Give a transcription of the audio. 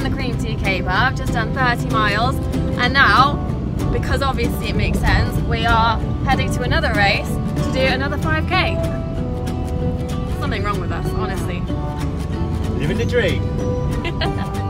the cream tea caper. I've just done 30 miles, and now, because obviously it makes sense, we are heading to another race to do another 5k. Something wrong with us, honestly. Living the dream.